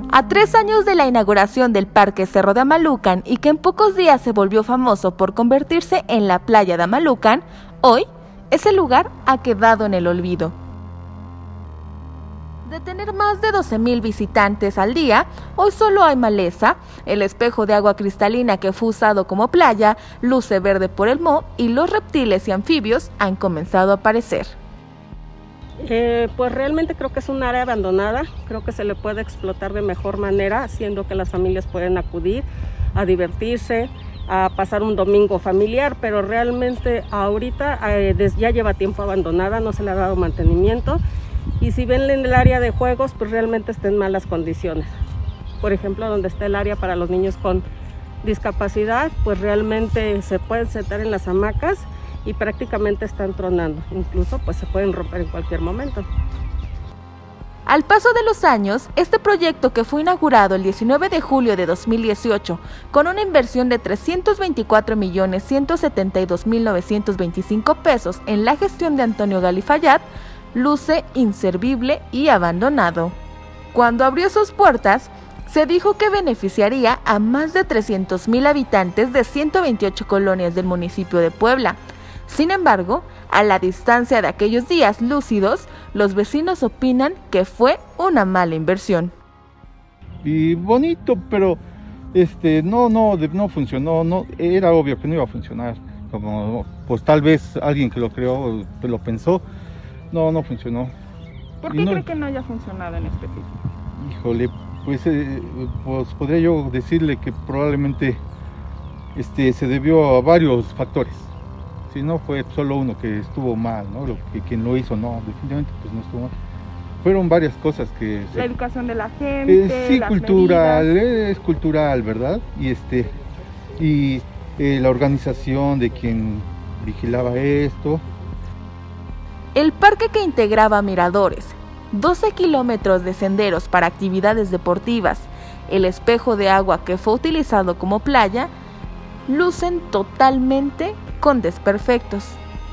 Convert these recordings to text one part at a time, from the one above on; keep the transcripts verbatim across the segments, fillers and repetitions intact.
A tres años de la inauguración del Parque Cerro de Amalucan y que en pocos días se volvió famoso por convertirse en la playa de Amalucan, hoy ese lugar ha quedado en el olvido. De tener más de doce mil visitantes al día, hoy solo hay maleza, el espejo de agua cristalina que fue usado como playa luce verde por el moho y los reptiles y anfibios han comenzado a aparecer. Eh, pues realmente creo que es un área abandonada, creo que se le puede explotar de mejor manera, haciendo que las familias puedan acudir a divertirse, a pasar un domingo familiar, pero realmente ahorita eh, ya lleva tiempo abandonada, no se le ha dado mantenimiento, y si ven en el área de juegos, pues realmente está en malas condiciones. Por ejemplo, donde está el área para los niños con discapacidad, pues realmente se pueden sentar en las hamacas y prácticamente están tronando, incluso pues se pueden romper en cualquier momento. Al paso de los años, este proyecto, que fue inaugurado el diecinueve de julio de dos mil dieciocho con una inversión de trescientos veinticuatro millones ciento setenta y dos mil novecientos veinticinco pesos en la gestión de Antonio Galifayat, luce inservible y abandonado. Cuando abrió sus puertas, se dijo que beneficiaría a más de trescientos mil habitantes de ciento veintiocho colonias del municipio de Puebla. Sin embargo, a la distancia de aquellos días lúcidos, los vecinos opinan que fue una mala inversión. Y bonito, pero este no no no funcionó, no era obvio que no iba a funcionar. Como pues tal vez alguien que lo creó, que lo pensó, no no funcionó. ¿Por qué no, cree que no haya funcionado en específico? Híjole, pues eh, pues podría yo decirle que probablemente este se debió a varios factores. Si no fue solo uno que estuvo mal, ¿no? Lo que quien lo hizo, no, definitivamente pues no estuvo mal. Fueron varias cosas que... La se, educación de la gente, eh, sí, las cultural, medidas. es cultural, ¿verdad? Y este y eh, la organización de quien vigilaba esto. El parque, que integraba miradores, doce kilómetros de senderos para actividades deportivas, el espejo de agua que fue utilizado como playa, lucen totalmente con desperfectos.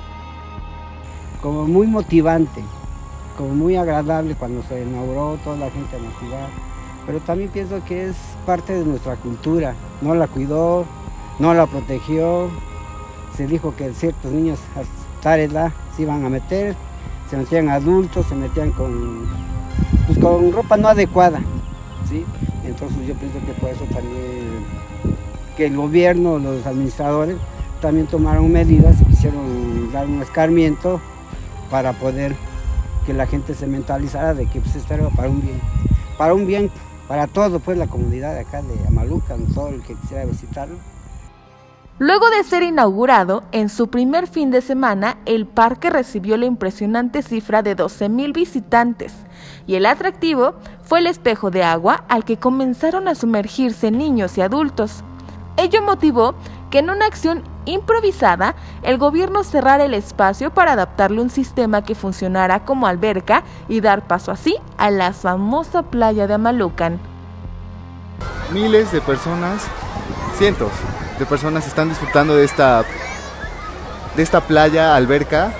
Como muy motivante, como muy agradable cuando se inauguró, toda la gente en la ciudad, pero también pienso que es parte de nuestra cultura, no la cuidó, no la protegió, se dijo que ciertos niños a tal edad se iban a meter, se metían adultos, se metían con, pues con ropa no adecuada, ¿sí? Entonces yo pienso que por eso también que el gobierno, los administradores, también tomaron medidas y quisieron dar un escarmiento para poder que la gente se mentalizara de que pues, esto era para un bien, para un bien, para todo, pues la comunidad de acá de Amalucan, todo el que quisiera visitarlo. Luego de ser inaugurado, en su primer fin de semana, el parque recibió la impresionante cifra de doce mil visitantes, y el atractivo fue el espejo de agua al que comenzaron a sumergirse niños y adultos. Ello motivó que en una acción improvisada, el gobierno cerrara el espacio para adaptarle un sistema que funcionara como alberca y dar paso así a la famosa playa de Amalucan. Miles de personas, cientos de personas están disfrutando de esta, de esta playa alberca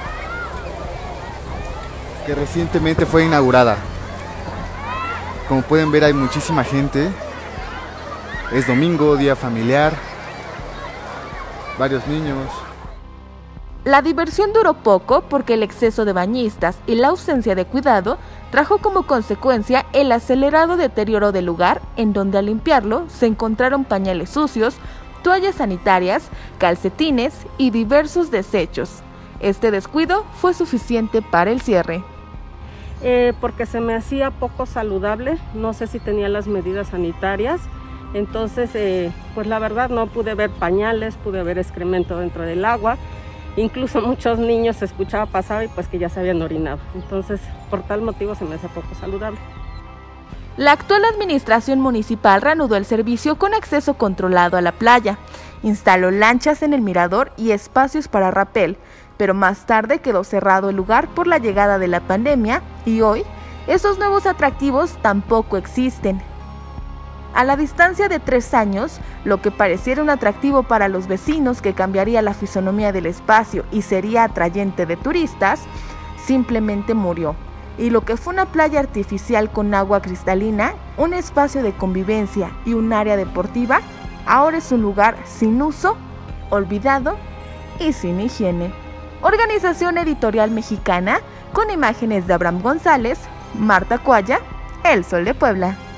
que recientemente fue inaugurada. Como pueden ver, hay muchísima gente. Es domingo, día familiar, varios niños. La diversión duró poco porque el exceso de bañistas y la ausencia de cuidado trajo como consecuencia el acelerado deterioro del lugar, en donde al limpiarlo se encontraron pañales sucios, toallas sanitarias, calcetines y diversos desechos. Este descuido fue suficiente para el cierre. Eh, porque se me hacía poco saludable, no sé si tenía las medidas sanitarias. Entonces, eh, pues la verdad no pude ver pañales, pude ver excremento dentro del agua, incluso muchos niños se escuchaba pasar y pues que ya se habían orinado. Entonces, por tal motivo se me hace poco saludable. La actual administración municipal reanudó el servicio con acceso controlado a la playa, instaló lanchas en el mirador y espacios para rapel, pero más tarde quedó cerrado el lugar por la llegada de la pandemia y hoy esos nuevos atractivos tampoco existen. A la distancia de tres años, lo que pareciera un atractivo para los vecinos que cambiaría la fisonomía del espacio y sería atrayente de turistas, simplemente murió. y lo que fue una playa artificial con agua cristalina, un espacio de convivencia y un área deportiva, ahora es un lugar sin uso, olvidado y sin higiene. Organización Editorial Mexicana, con imágenes de Abraham González, Marta Cuaya, El Sol de Puebla.